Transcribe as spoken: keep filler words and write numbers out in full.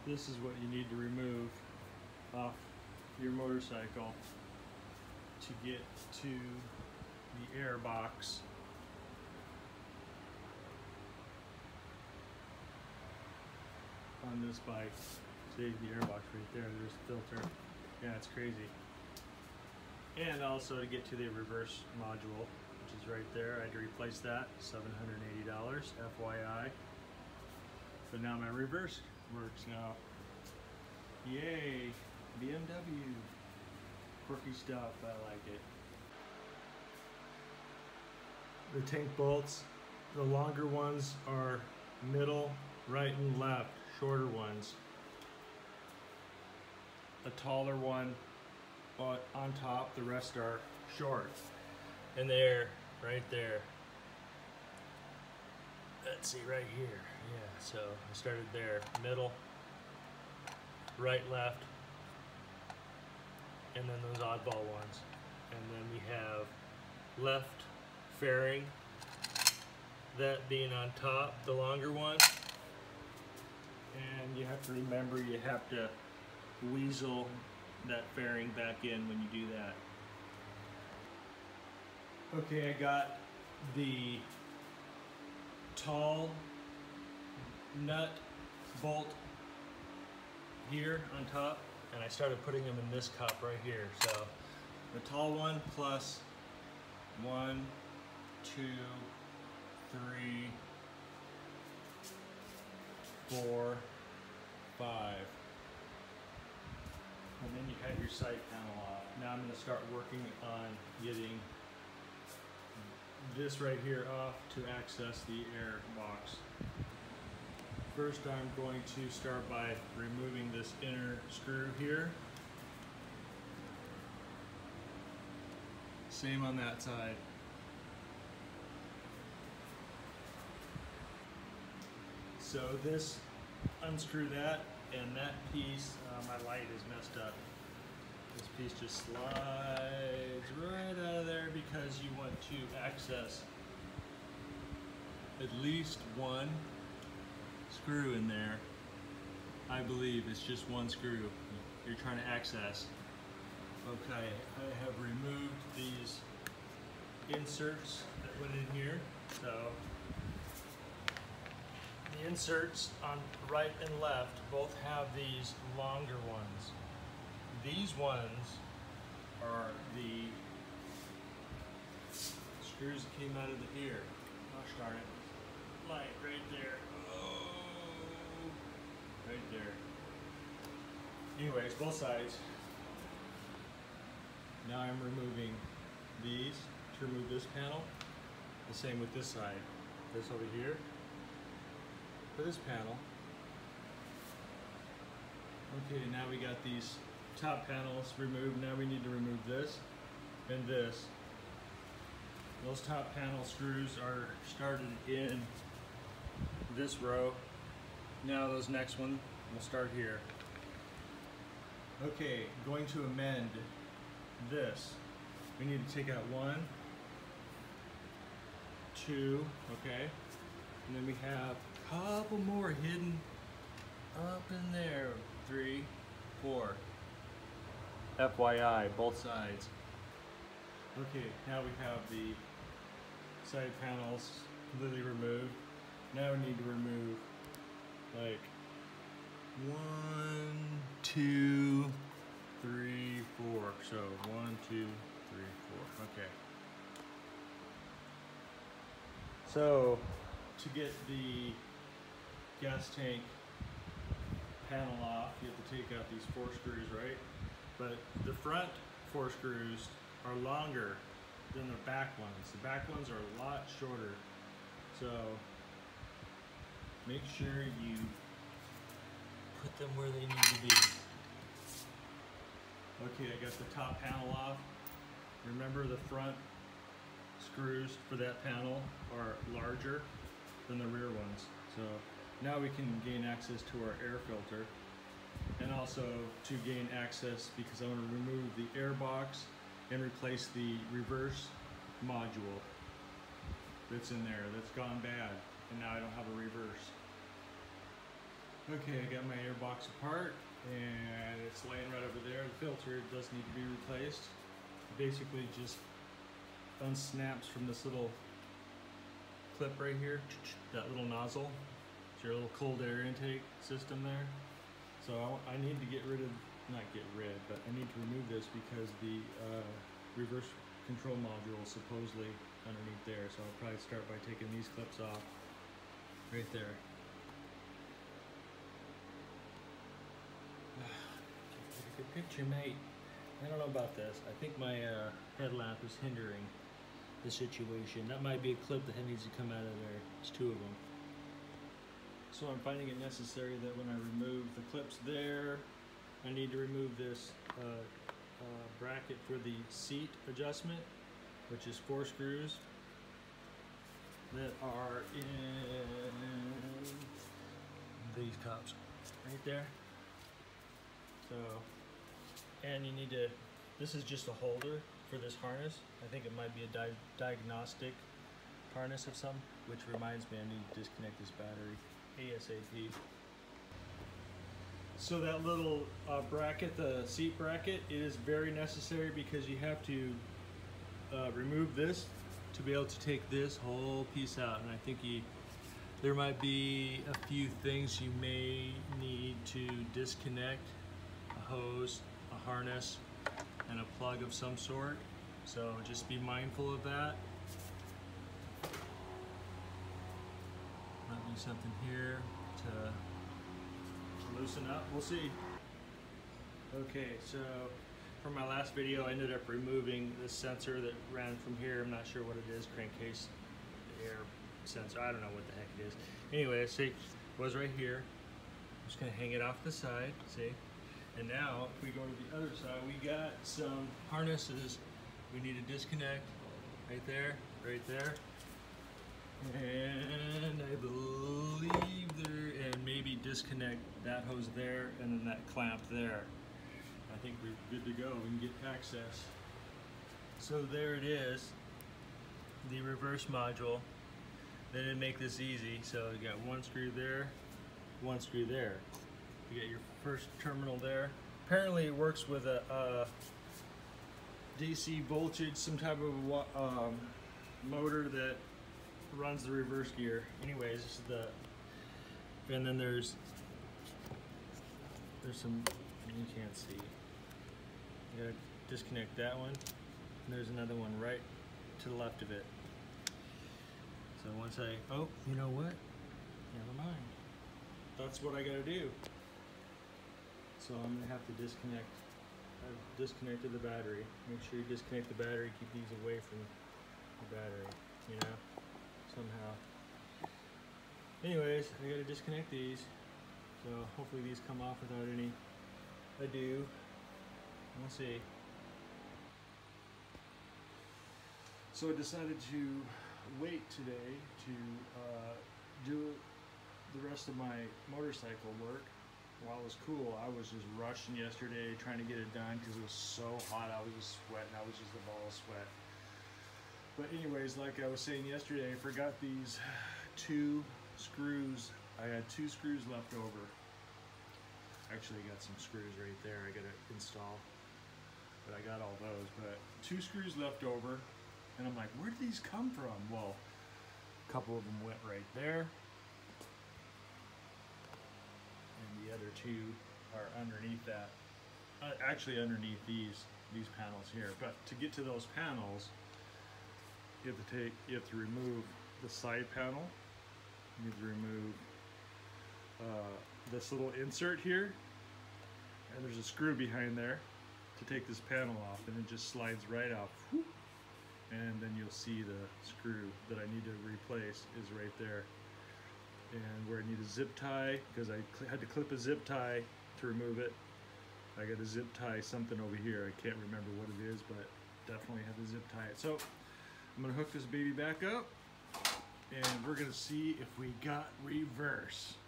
this is what you need to remove off your motorcycle to get to the air box. On this bike. See the air box right there, there's a filter. Yeah, it's crazy. And also to get to the reverse module, which is right there. I had to replace that, seven hundred eighty dollars, F Y I. But now my reverse works now. Yay, B M W. Quirky stuff, I like it. The tank bolts, the longer ones are middle, right and left, shorter ones. A taller one but on top, the rest are short. And there, right there. Let's see, right here. Yeah, so I started there, middle, right, left, and then those oddball ones. And then we have left fairing, that being on top, the longer one. And you have to remember you have to weasel that fairing back in when you do that. Okay, I got the tall nut bolt here on top, and I started putting them in this cup right here. So the tall one plus one, two, three, four, five. And then you have your side panel off. Now I'm going to start working on getting this right here off to access the air box. First, I'm going to start by removing this inner screw here. Same on that side. So this, unscrew that, and that piece, uh, my light is messed up. This piece just slides right out of there because you want to access at least one screw in there. I believe it's just one screw you're trying to access. Okay, I have removed these inserts that went in here. So the inserts on right and left both have these longer ones. These ones are the screws that came out of the ear. Gosh darn it. Light right there. Oh, right there. Anyways, both sides. Now I'm removing these to remove this panel. The same with this side. This over here. For this panel. Okay, now we got these top panels removed. Now we need to remove this and this. Those top panel screws are started in this row. Now those next one will start here. Okay, going to amend this. We need to take out one, two, okay, and then we have a couple more hidden up in there. Three, four. F Y I, both sides. Okay, now we have the side panels completely removed. Now we need to remove like one, two, three, four. So one, two, three, four. Okay. So to get the gas tank panel off, you have to take out these four screws, right? But the front four screws are longer than the back ones. The back ones are a lot shorter. So make sure you put them where they need to be. Okay, I got the top panel off. Remember, the front screws for that panel are larger than the rear ones. So now we can gain access to our air filter, and also to gain access because I want to remove the air box and replace the reverse module that's in there that's gone bad, and now I don't have a reverse. Okay, I got my airbox apart and it's laying right over there. The filter does need to be replaced. It basically just unsnaps from this little clip right here, that little nozzle. It's your little cold air intake system there. So I, I need to get rid of, not get rid, but I need to remove this because the uh, reverse control module is supposedly underneath there. So I'll probably start by taking these clips off right there. Get a good picture, mate. I don't know about this. I think my uh, headlamp is hindering the situation. That might be a clip that needs to come out of there. There's two of them. So I'm finding it necessary that when I remove the clips there, I need to remove this uh, uh, bracket for the seat adjustment, which is four screws that are in these cups right there. So, and you need to, this is just a holder for this harness. I think it might be a di diagnostic harness of some, which reminds me I need to disconnect this battery ASAP. So that little uh, bracket, the seat bracket, is very necessary because you have to uh, remove this to be able to take this whole piece out. And I think you, there might be a few things you may need to disconnect: a hose, a harness, and a plug of some sort. So just be mindful of that. Might be something here to loosen up, we'll see. Okay, so for my last video I ended up removing this sensor that ran from here. I'm not sure what it is, crankcase air sensor, I don't know what the heck it is. Anyway, see, it was right here. I'm just gonna hang it off the side, see? And now, if we go to the other side, we got some harnesses we need to disconnect right there, right there. And I believe there, and maybe disconnect that hose there and then that clamp there. I think we're good to go, we can get access. So there it is, the reverse module. They didn't make this easy, so you got one screw there, one screw there. You got your first terminal there. Apparently it works with a, a D C voltage, some type of um, motor that runs the reverse gear. Anyways, this is the, and then there's there's some, you can't see. You gotta disconnect that one. And there's another one right to the left of it. So once I, oh, you know what? Never mind. That's what I gotta do. So I'm gonna have to disconnect. I've disconnected the battery. Make sure you disconnect the battery. Keep these away from the battery, you know, somehow. Anyways, I gotta disconnect these. So hopefully these come off without any ado. We'll see. So I decided to wait today to uh, do the rest of my motorcycle work while it was cool. I was just rushing yesterday trying to get it done because it was so hot. I was just sweating. I was just a ball of sweat. But anyways, like I was saying yesterday, I forgot these two screws. I had two screws left over. Actually, I got some screws right there I gotta install. But I got all those. But two screws left over. And I'm like, where did these come from? Well, a couple of them went right there. And the other two are underneath that. Uh, actually underneath these these panels here. But to get to those panels, you have to take, you have to remove the side panel. You have to remove uh, this little insert here. And there's a screw behind there to take this panel off, and it just slides right off. Whoop. And then you'll see the screw that I need to replace is right there. And where I need a zip tie, because I had to clip a zip tie to remove it. I got to zip tie something over here. I can't remember what it is, but definitely have to zip tie it. So I'm gonna hook this baby back up, and we're gonna see if we got reverse.